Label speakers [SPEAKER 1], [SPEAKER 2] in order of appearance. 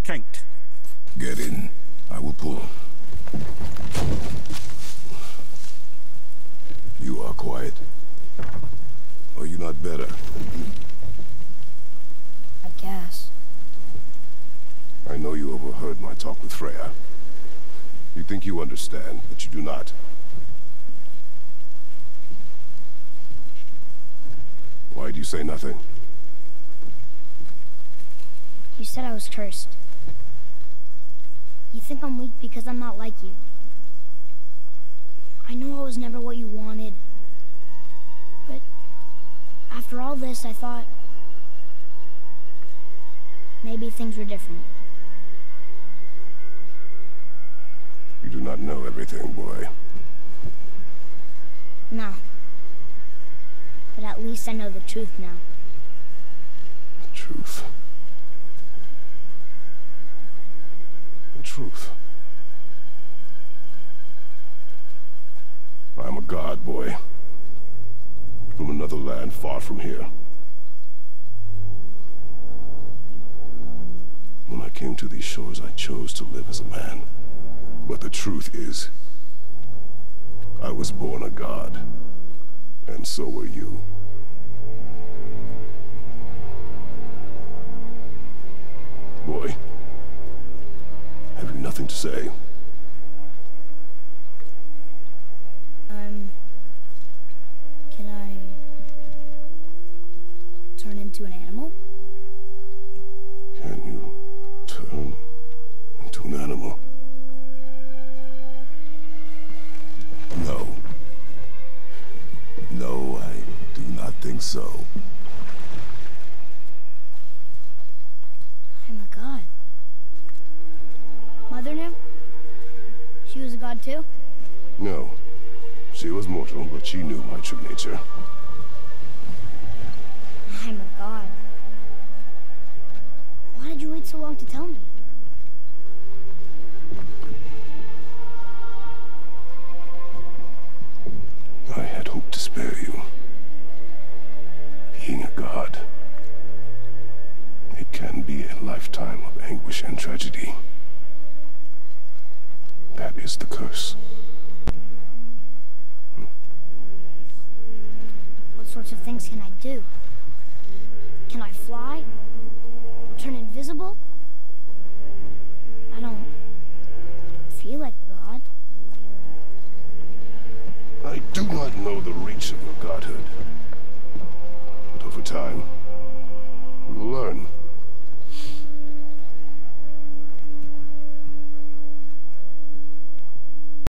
[SPEAKER 1] Can't.
[SPEAKER 2] Get in. I will pull. You are quiet. Are you not better?
[SPEAKER 3] I guess.
[SPEAKER 2] I know you overheard my talk with Freya. You think you understand, but you do not. Why do you say nothing?
[SPEAKER 3] You said I was cursed. You think I'm weak because I'm not like you. I know I was never what you wanted. But after all this, I thought maybe things were different.
[SPEAKER 2] You do not know everything, boy.
[SPEAKER 3] No. But at least I know the truth now.
[SPEAKER 2] The truth. The truth. I am a god, boy. From another land far from here. When I came to these shores, I chose to live as a man. But the truth is, I was born a god. And so were you. Boy, have you nothing to say?
[SPEAKER 3] Can I turn into an animal?
[SPEAKER 2] Can you turn into an animal? No. No, I do not think so.
[SPEAKER 3] I'm a god. Mother knew? She was a god too?
[SPEAKER 2] No. She was mortal, but she knew my true nature.
[SPEAKER 3] I'm a god. Why did you wait so long to tell me?
[SPEAKER 2] I had hoped to spare you. Being a god, it can be a lifetime of anguish and tragedy. That is the curse.
[SPEAKER 3] What sorts of things can I do? Can I fly? Turn invisible? I don't feel like a god.
[SPEAKER 2] I do not know the reach of your godhood. But over time,